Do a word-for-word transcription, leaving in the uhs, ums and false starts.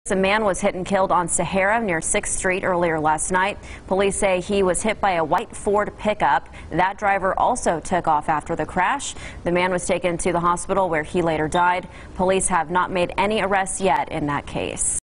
A man was hit and killed on Sahara near sixth street earlier last night. Police say he was hit by a white Ford pickup. That driver also took off after the crash. The man was taken to the hospital where he later died. Police have not made any arrests yet in that case.